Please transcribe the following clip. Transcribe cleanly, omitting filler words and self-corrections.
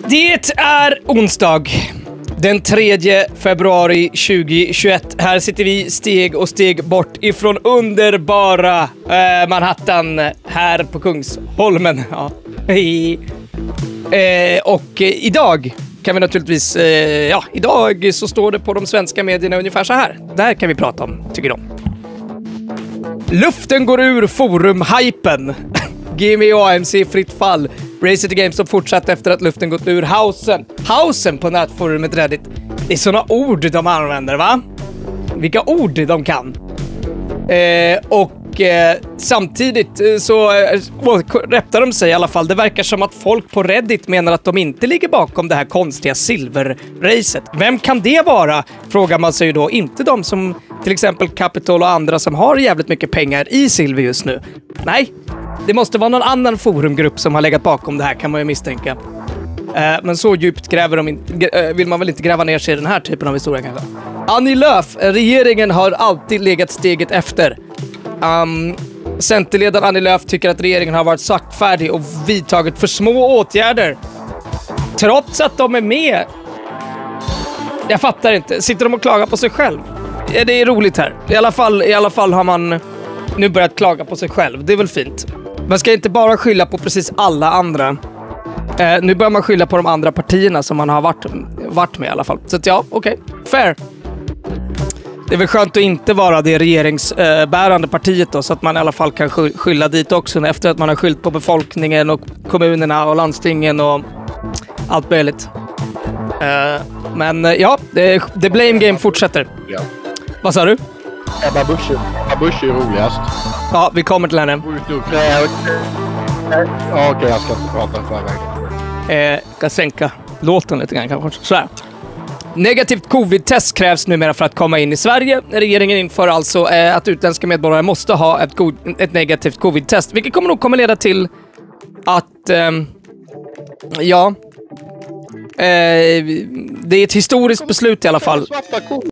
Det är onsdag den 3 februari 2021. Här sitter vi steg och steg bort ifrån underbara Manhattan här på Kungsholmen. Ja. Och idag kan vi naturligtvis, idag så står det på de svenska medierna ungefär så här. Där kan vi prata om, tycker de. Luften går ur forum-hypen. GME och AMC fritt fall. Race at the Games som fortsatt efter att luften gått ur Hausen på nätforumet Reddit. Det är såna ord de använder, va? Vilka ord de kan. Samtidigt så rättar de sig i alla fall. Det verkar som att folk på Reddit menar att de inte ligger bakom det här konstiga silverracet. Vem kan det vara? Frågar man sig ju då. Inte de som till exempel Capital och andra som har jävligt mycket pengar i silver just nu. Nej, det måste vara någon annan forumgrupp som har legat bakom det här, kan man ju misstänka. Men så djupt vill man väl inte gräva ner sig i den här typen av historia kanske. Annie Lööf, regeringen har alltid legat steget efter. Centerledaren Annie Lööf tycker att regeringen har varit saktfärdig och vidtagit för små åtgärder. Trots att de är med. Jag fattar inte. Sitter de och klagar på sig själv? Ja, det är roligt här. I alla fall har man nu börjat klaga på sig själv. Det är väl fint. Man ska inte bara skylla på precis alla andra. Nu börjar man skylla på de andra partierna som man har varit med i alla fall. Så att ja, okej. Fair. Det är väl skönt att inte vara det regeringsbärande partiet då, så att man i alla fall kan skylla dit också efter att man har skyllt på befolkningen och kommunerna och landstingen och allt möjligt. Men ja, the blame game fortsätter. Ja. Vad sa du? Ebba Busch är roligast. Ja, vi kommer till henne. Okej, jag ska inte prata förväg. Ska sänka låten lite grann kanske. Så här. Negativt covid-test krävs numera för att komma in i Sverige. Regeringen inför alltså att utländska medborgare måste ha ett negativt covid-test. Vilket kommer leda till att det är ett historiskt beslut i alla fall.